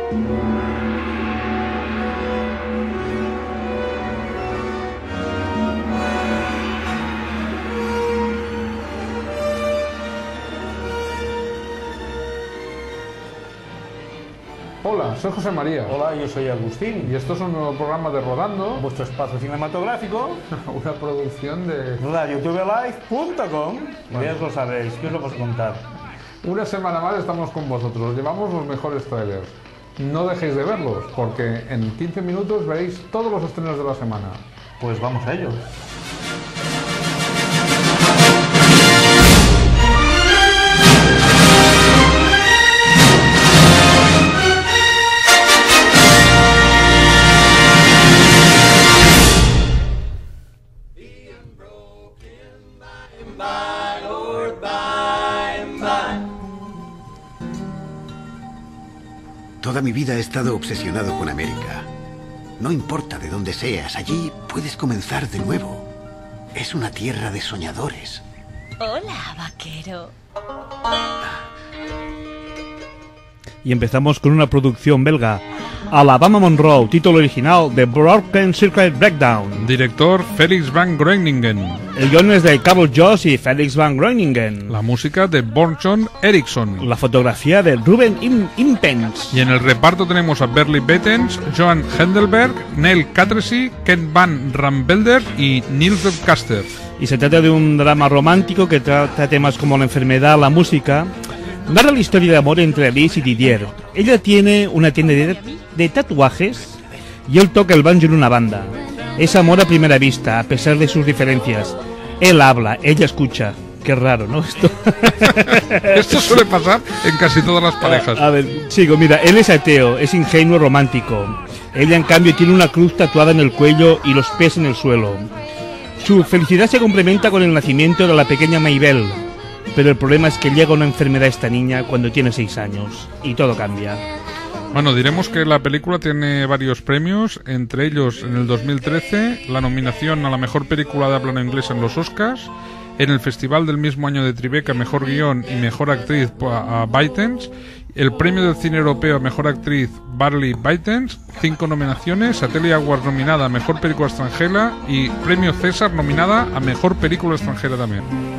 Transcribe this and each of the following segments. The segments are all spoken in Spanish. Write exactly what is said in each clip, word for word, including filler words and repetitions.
Hola, soy José María. Hola, yo soy Agustín. Y esto es un nuevo programa de Rodando, Vuestro espacio cinematográfico, una producción de radio t v live punto com. Ya os lo sabéis, ¿qué os lo puedo contar? Una semana más estamos con vosotros, llevamos los mejores trailers. No dejéis de verlos, porque en quince minutos veréis todos los estrenos de la semana. Pues vamos a ello. Toda mi vida he estado obsesionado con América. No importa de dónde seas, allí puedes comenzar de nuevo. Es una tierra de soñadores. Hola, vaquero. Y empezamos con una producción belga. Alabama Monroe, título original de Broken Circuit Breakdown. Director Felix van Groeningen. El guion es de Carl Joss y Felix van Groeningen. La música de Björn Eriksson. La fotografía de Ruben Im Impens. Y en el reparto tenemos a Berly Bettens, Johan Hendelberg, Neil Catresi, Ken van Rambelder y Niels Caster. Y se trata de un drama romántico que trata temas como la enfermedad, la música. Narra la historia de amor entre Alice y Didier. Ella tiene una tienda de, de tatuajes y él toca el banjo en una banda. Es amor a primera vista, a pesar de sus diferencias. Él habla, ella escucha. Qué raro, ¿no? Esto, Esto suele pasar en casi todas las parejas. A, a ver, sigo, mira, él es ateo, es ingenuo, romántico. Ella, en cambio, tiene una cruz tatuada en el cuello y los pies en el suelo. Su felicidad se complementa con el nacimiento de la pequeña Maybelle. Pero el problema es que llega una enfermedad a esta niña cuando tiene seis años y todo cambia. Bueno, diremos que la película tiene varios premios, entre ellos en el dos mil trece la nominación a la mejor película de habla no inglesa en los Oscars, en el festival del mismo año de Tribeca mejor guión y mejor actriz a Beitens, el premio del cine europeo a mejor actriz Barley Beitens, cinco nominaciones, Atelier Awards nominada a mejor película extranjera y premio César nominada a mejor película extranjera también.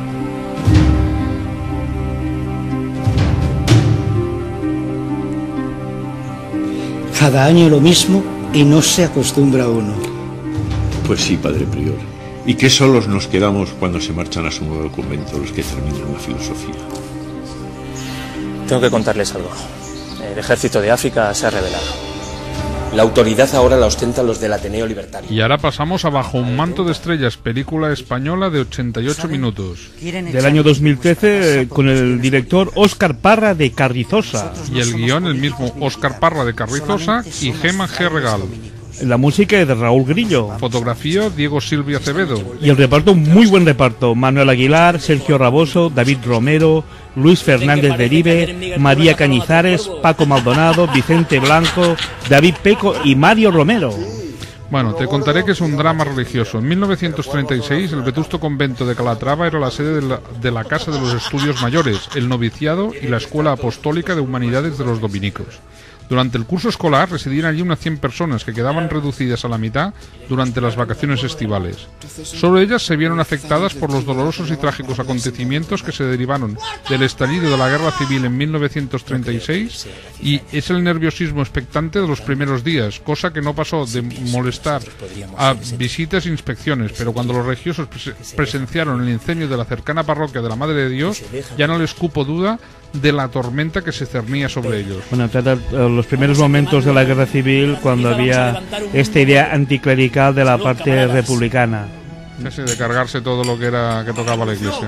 Cada año lo mismo y no se acostumbra uno. Pues sí, padre prior. ¿Y qué solos nos quedamos cuando se marchan a su nuevo convento los que terminan la filosofía? Tengo que contarles algo. El ejército de África se ha rebelado. La autoridad ahora la ostentan los del Ateneo Libertario. Y ahora pasamos a Bajo un manto de estrellas, película española de ochenta y ocho minutos. Del año dos mil trece, con el director Óscar Parra de Carrizosa. Y el guión, el mismo Óscar Parra de Carrizosa y Gemma G. Regal. La música es de Raúl Grillo. Fotografía, Diego Silvia Acevedo. Y el reparto, muy buen reparto. Manuel Aguilar, Sergio Raboso, David Romero, Luis Fernández Derive, María Cañizares, Paco Maldonado, Vicente Blanco, David Peco y Mario Romero. Bueno, te contaré que es un drama religioso. En mil novecientos treinta y seis, el vetusto convento de Calatrava era la sede de la, de la Casa de los Estudios Mayores, el noviciado y la Escuela Apostólica de Humanidades de los Dominicos. Durante el curso escolar residían allí unas cien personas que quedaban reducidas a la mitad durante las vacaciones estivales. Solo ellas se vieron afectadas por los dolorosos y trágicos acontecimientos que se derivaron del estallido de la Guerra Civil en mil novecientos treinta y seis y es el nerviosismo expectante de los primeros días, cosa que no pasó de molestar a visitas e inspecciones, pero cuando los religiosos pres- presenciaron el incendio de la cercana parroquia de la Madre de Dios, ya no les cupo duda de la tormenta que se cernía sobre ellos. Bueno, trata los primeros momentos de la guerra civil, cuando había esta idea anticlerical de la parte republicana. Ese de cargarse todo lo que era que tocaba la iglesia.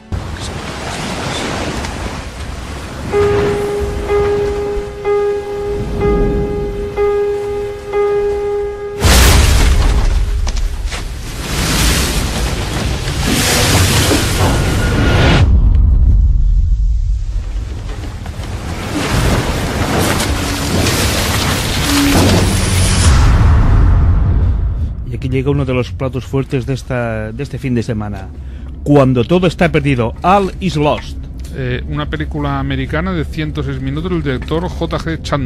Aquí llega uno de los platos fuertes de esta de este fin de semana. Cuando todo está perdido, All is Lost. Eh, una película americana de ciento seis minutos del director J G Chandor.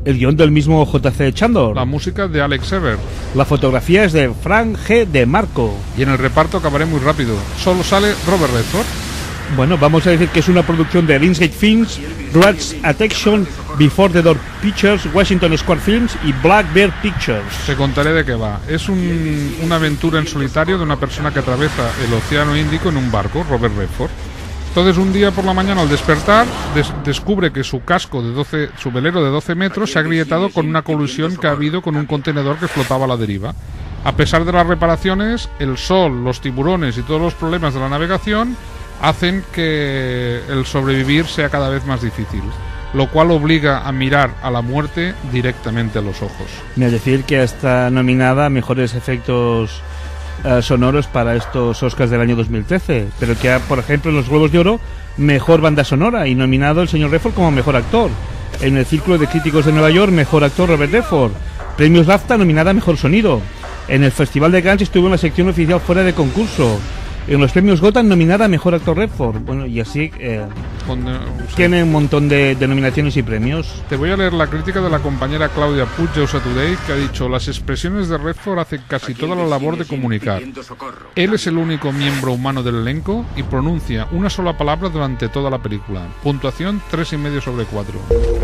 El guión del mismo J C Chandor. La música de Alex Ever. La fotografía es de Frank G. de Marco. Y en el reparto acabaré muy rápido. Solo sale Robert Redford. Bueno, vamos a decir que es una producción de Lionsgate Films, Rats Attention, Before the Door Pictures, Washington Square Films y Black Bear Pictures. Te contaré de qué va. Es un, una aventura en solitario de una persona que atraviesa el Océano Índico en un barco, Robert Redford. Entonces un día por la mañana al despertar des descubre que su casco de doce, su velero de doce metros se ha agrietado con una colisión que ha habido con un contenedor que flotaba a la deriva. A pesar de las reparaciones, el sol, los tiburones y todos los problemas de la navegación hacen que el sobrevivir sea cada vez más difícil, lo cual obliga a mirar a la muerte directamente a los ojos. Me decir que está nominada a mejores efectos uh, sonoros para estos Oscars del año dos mil trece, pero que ha, por ejemplo, en los Globos de Oro, mejor banda sonora y nominado el señor Redford como mejor actor. En el Círculo de Críticos de Nueva York, mejor actor Robert Redford. Premios BAFTA, nominada a mejor sonido. En el Festival de Cannes estuvo en la sección oficial fuera de concurso. En los premios Gotham, nominada a mejor actor Redford. Bueno, y así eh, Con, eh, sí. tiene un montón de, de nominaciones y premios. Te voy a leer la crítica de la compañera Claudia Puig de U S A Today, que ha dicho: las expresiones de Redford hacen casi toda la labor de comunicar. Él es el único miembro humano del elenco y pronuncia una sola palabra durante toda la película. Puntuación tres y medio sobre cuatro.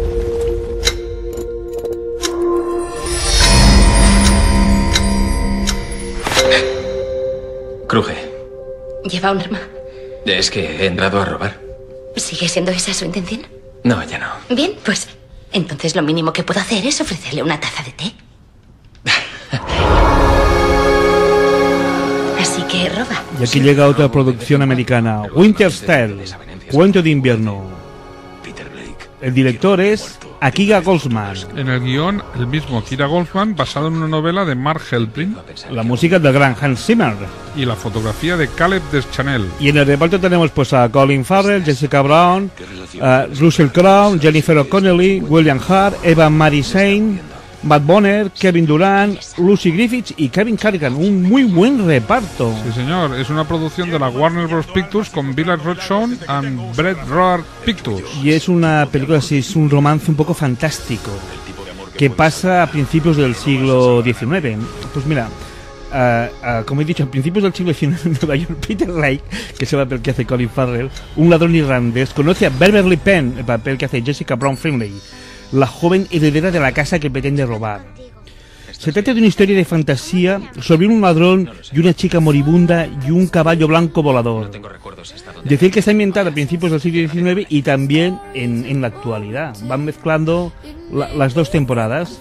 Cruje. ¿Lleva un arma? Es que he entrado a robar. ¿Sigue siendo esa su intención? No, ya no. Bien, pues entonces lo mínimo que puedo hacer es ofrecerle una taza de té. Así que roba. Y aquí llega otra producción americana, Winter's Tale, Cuento de invierno. El director es Akiva Goldsman. En el guión, el mismo Akira Goldsman, basado en una novela de Mark Helprin. La música del gran Hans Zimmer. Y la fotografía de Caleb Deschanel. Y en el reparto tenemos pues a Colin Farrell, Jessica Brown, uh, Russell Crowe, Jennifer O'Connelly, William Hart, Eva Marie Saint, Matt Bonner, Kevin Durant, Lucy Griffiths y Kevin Carrigan. Un muy buen reparto. Sí, señor. Es una producción de la Warner Bros. Pictures con Village Roadshow and Brett Roar Pictures. Y es una película, sí, es un romance un poco fantástico que pasa a principios del siglo diecinueve. Pues mira, uh, uh, como he dicho, a principios del siglo diecinueve en Nueva York, Peter Lake, que es el papel que hace Colin Farrell, un ladrón irlandés, conoce a Beverly Penn, el papel que hace Jessica Brown Findlay, la joven heredera de la casa que pretende robar. Se trata de una historia de fantasía sobre un ladrón y una chica moribunda y un caballo blanco volador. Decir que está ambientada a principios del siglo diecinueve y también en, en la actualidad. Van mezclando la, las dos temporadas.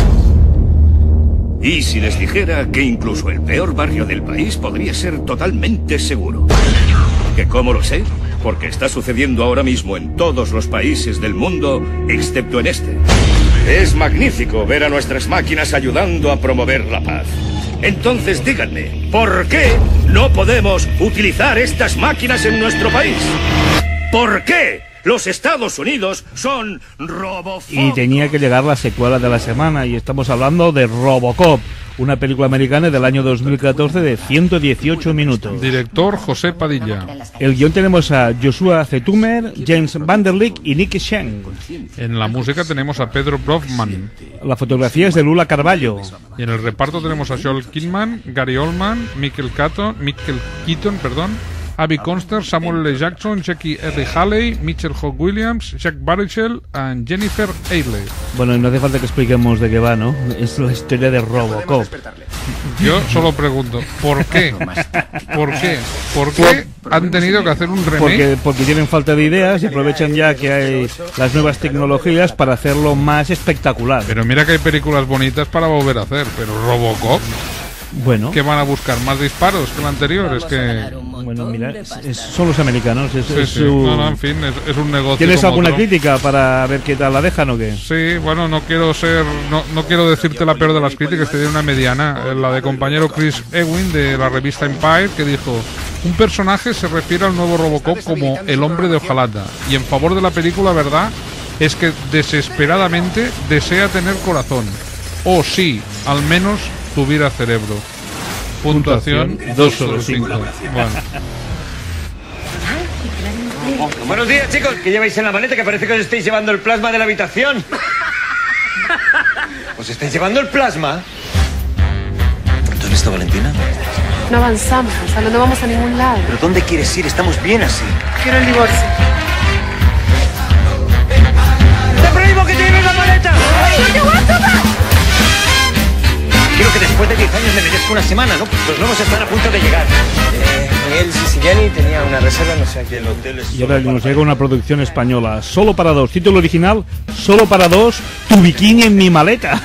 Y si les dijera que incluso el peor barrio del país podría ser totalmente seguro. ¿Que cómo lo sé? Porque está sucediendo ahora mismo en todos los países del mundo, excepto en este. Es magnífico ver a nuestras máquinas ayudando a promover la paz. Entonces díganme, ¿por qué no podemos utilizar estas máquinas en nuestro país? ¿Por qué los Estados Unidos son robofóbicos? Y tenía que llegar la secuela de la semana, y estamos hablando de Robocop, una película americana del año dos mil catorce de ciento dieciocho minutos. Director José Padilla. El guión tenemos a Joshua Zetumer, James Vanderleek y Nick Sheng. En la música tenemos a Pedro Brofman. La fotografía es de Lula Carballo. Y en el reparto tenemos a Joel Kinnaman, Gary Oldman, Michael Keaton, Michael Keaton, perdón, Abby Conster, Samuel L. Jackson, Jackie R. Haley, Mitchell Hawk Williams, Jack Baruchel y Jennifer Ailey. Bueno, no hace falta que expliquemos de qué va, ¿no? Es la historia de Robocop. Yo solo pregunto, ¿por qué? ¿Por qué? ¿Por qué han tenido que hacer un remake? Porque, porque tienen falta de ideas y aprovechan ya que hay las nuevas tecnologías para hacerlo más espectacular. Pero mira que hay películas bonitas para volver a hacer, pero Robocop... Bueno. ¿Qué van a buscar? ¿Más disparos que el anterior? Es que... Bueno, mira, es, es, son los americanos. Es, sí, es sí. Su... No, no, en fin, es, es un negocio. ¿Tienes como alguna otro. crítica para ver qué tal la dejan o qué? Sí, bueno, no quiero ser... No, no quiero decirte la peor de las críticas, te diré una mediana. La de compañero Chris Ewing de la revista Empire, que dijo: un personaje se refiere al nuevo Robocop como el hombre de hojalata, y en favor de la película, verdad, es que desesperadamente desea tener corazón. O sí, al menos tuviera cerebro. Puntuación dos sobre cinco. Bueno. Buenos días, chicos. ¿Qué lleváis en la maleta? Que parece que os estáis llevando el plasma de la habitación. ¿Os estáis llevando el plasma? ¿Tú has visto a Valentina? No avanzamos, Gonzalo, no vamos a ningún lado. ¿Pero dónde quieres ir? Estamos bien así. Quiero el divorcio. ¡Te prohíbo que te lleves la maleta! ¡No te aguanto más! Quiero que después de diez años me merezca una semana, ¿no? Los nuevos están a punto de llegar. Eh, Miguel Siciliani tenía una reserva, no sé a qué. El hotel es Y ahora nos llega una producción española, Solo para dos. Título original, Solo para dos, tu bikini en mi maleta.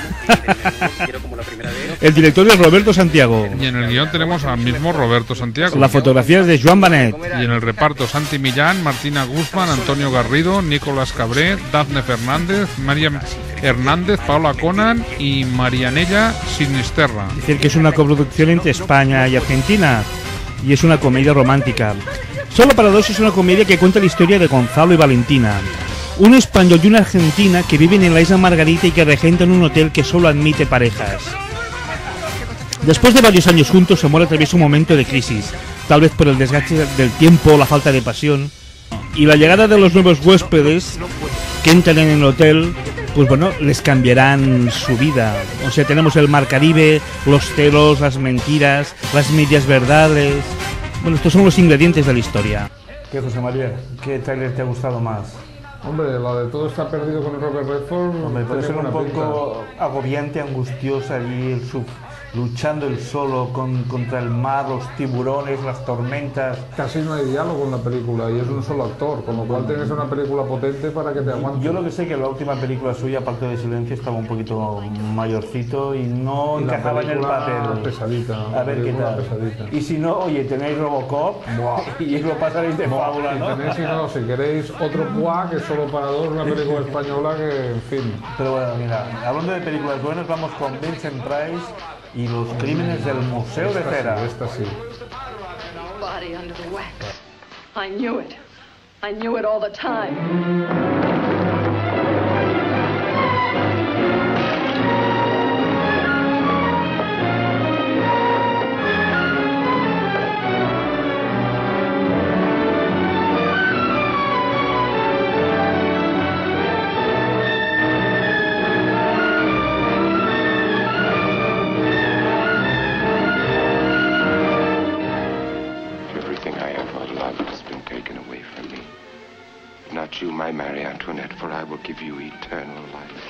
El director es Roberto Santiago. Y en el guión tenemos al mismo Roberto Santiago. La fotografía es de Joan Benet. Y en el reparto Santi Millán, Martina Guzmán, Antonio Garrido, Nicolás Cabré, Dafne Fernández, Mariam Hernández, Paola Conan y Marianella Sinisterra. Es decir, que es una coproducción entre España y Argentina. Y es una comedia romántica. Solo para dos es una comedia que cuenta la historia de Gonzalo y Valentina, un español y una argentina que viven en la isla Margarita y que regentan un hotel que solo admite parejas. Después de varios años juntos, Amor atraviesa un momento de crisis, tal vez por el desgaste del tiempo, la falta de pasión, y la llegada de los nuevos huéspedes que entran en el hotel, pues bueno, les cambiarán su vida. O sea, tenemos el Mar Caribe, los celos, las mentiras, las medias verdades. Bueno, estos son los ingredientes de la historia. ¿Qué, José María? ¿Qué tráiler te ha gustado más? Hombre, la de Todo está perdido con el Robert Redford. Hombre, puede ser un poco pinta. agobiante, angustiosa allí, el sub, luchando él solo con, contra el mar, los tiburones, las tormentas. Casi no hay diálogo en la película y es un solo actor, con lo cual tienes una película potente para que te aguante. Yo lo que sé que la última película suya, Pacto de Silencio, estaba un poquito mayorcito y no Y la encajaba en el papel. Pesadita. A ver qué tal. Pesadita. Y si no, oye, tenéis Robocop y lo pasaréis de fábula, ¿no? Y tenéis, si no, si queréis otro Pua, que es Solo para dos, una película española que, en fin. Pero bueno, mira, hablando de películas buenas, vamos con Vincent Price y los crímenes del Museo de Cera. Esta sí. Body under the wax. I knew it. I knew it all the time. Not you, my Marie Antoinette, for I will give you eternal life.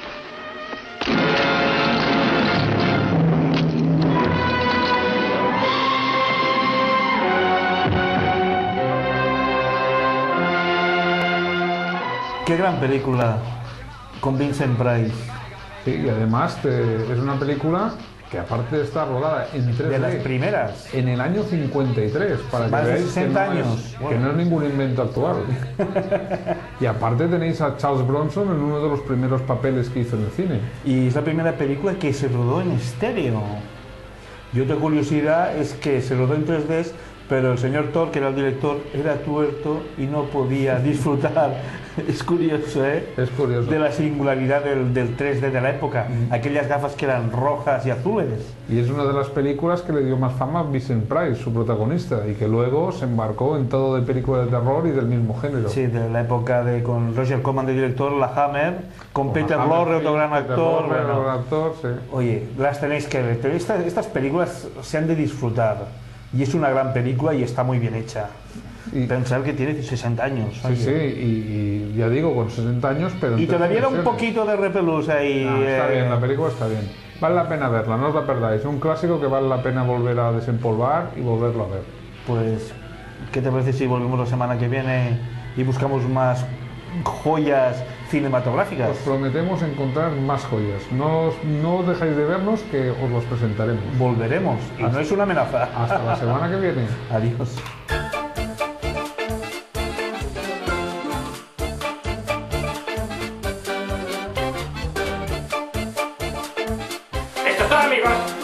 Qué gran película con Vincent Price. Sí, y además te, es una película que aparte de estar rodada en tres D, de las primeras, en el año cincuenta y tres, para más que de veáis sesenta que, no años. Es, Bueno. que no es ningún invento actual. Y aparte tenéis a Charles Bronson en uno de los primeros papeles que hizo en el cine. Y es la primera película que se rodó en estéreo. Y otra curiosidad es que se rodó en tres D, pero el señor Thor, que era el director, era tuerto y no podía disfrutar. Es curioso, ¿eh? Es curioso. De la singularidad del, del tres D de la época. Mm. Aquellas gafas que eran rojas y azules. Y es una de las películas que le dio más fama a Vincent Price, su protagonista, y que luego se embarcó en todo de películas de terror y del mismo género. Sí, de la época de con Roger Corman de director, La Hammer, con, con Peter Lorre, otro gran actor. Lorre, bueno. gran actor, sí. Oye, las tenéis que ver. Estas, estas películas se han de disfrutar. Y es una gran película y está muy bien hecha. Y pensar que tiene sesenta años. Sí, sí, y, y ya digo, con sesenta años, pero... Y todavía era un poquito de repelús ahí. No, está eh... bien, la película está bien. Vale la pena verla, no os la perdáis. Es un clásico que vale la pena volver a desempolvar y volverlo a ver. Pues, ¿qué te parece si volvemos la semana que viene y buscamos más joyas cinematográficas? Os prometemos encontrar más joyas. No, os, no os dejáis de vernos, que os los presentaremos. Volveremos, y hasta, no es una amenaza. Hasta la semana que viene. Adiós. Esto es todo, amigos.